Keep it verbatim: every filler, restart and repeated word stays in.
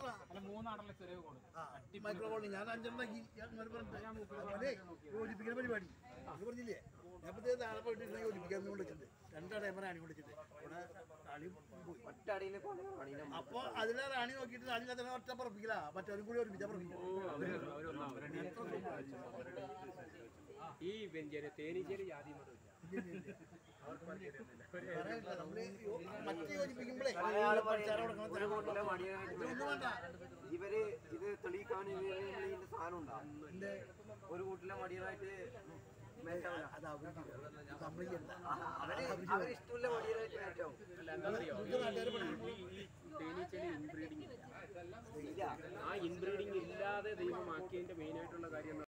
Micro colony ഞാൻ അഞ്ചെണ്ണാക്കി യോജിപ്പിക്കുന്ന പരിപാടി അത് പറഞ്ഞില്ലേ ഞാൻ പ്രത്യേകം നാളെ പോയിട്ട് യോജിപ്പിക്കാൻ കൊണ്ടിട്ടുണ്ട് രണ്ടാ ടൈമർ റാണി കൊണ്ടിട്ടുണ്ട് അവിടെ റാണി പോയി അപ്പൊ അതിലെ റാണി നോക്കിയിട്ട് റാണി കഥ ഒറ്റ പറപ്പിക്കില്ല മറ്റവരും കൂടി ഒരുമിച്ചാ പറപ്പിക്കും ഈ തേനീച്ചേരി ജാതി ഇവര് ഇത് തെളിയിക്കാൻ ഇതിന്റെ സാധനം ഉണ്ടാവും ഒരു കൂട്ടിലെ മടിയനായിട്ട് അവരിഷ്ടമുള്ള മടിയനായിട്ട് മാറ്റാവും. തേനീച്ചേരി ഇൻബ്രീഡിംഗ് ഇല്ല. ആ ഇൻബ്രീഡിംഗ് ഇല്ലാതെ ദൈവമാക്കിയതിന്റെ മെയിൻ ആയിട്ടുള്ള കാര്യം